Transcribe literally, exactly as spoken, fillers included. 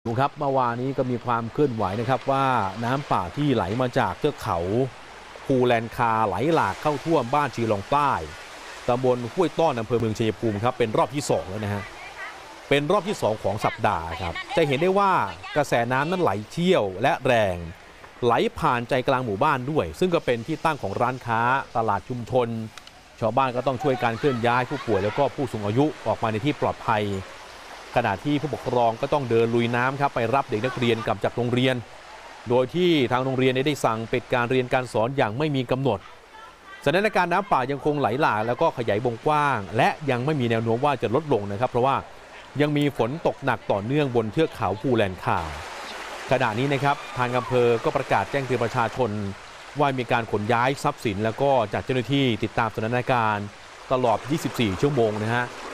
ครับเมื่อวานนี้ก็มีความเคลื่อนไหวนะครับว่าน้ำป่าที่ไหลมาจากเทือกเขาภูแลนคาไหลหลากเข้าท่วมบ้านชีลองใต้ตำบลห้วยต้อนอำเภอเมืองชัยภูมิครับเป็นรอบที่สองแล้วนะฮะเป็นรอบที่สองของสัปดาห์ครับจะเห็นได้ว่ากระแสน้ำนั้นไหลเชี่ยวและแรงไหลผ่านใจกลางหมู่บ้านด้วยซึ่งก็เป็นที่ตั้งของร้านค้าตลาดชุมชนชาวบ้านก็ต้องช่วยการเคลื่อนย้ายผู้ป่วยแล้วก็ผู้สูงอายุออกมาในที่ปลอดภัยขณะที่ผู้ปกครองก็ต้องเดินลุยน้ำครับไปรับเด็กนักเรียนกลับจากโรงเรียนโดยที่ทางโรงเรียนได้สั่งปิดการเรียนการสอนอย่างไม่มีกำหนดสถานการณ์น้ำป่ายังคงไหลหลากแล้วก็ขยายวงกว้างและยังไม่มีแนวโน้มว่าจะลดลงนะครับเพราะว่ายังมีฝนตกหนักต่อเนื่องบนเทือกเขาภูแลนคาขณะนี้นะครับทางอำเภอก็ประกาศแจ้งเตือนประชาชนว่ามีการขนย้ายทรัพย์สินแล้วก็จัดเจ้าหน้าที่ติดตามสถานการณ์ตลอดยี่สิบสี่ชั่วโมงนะฮะ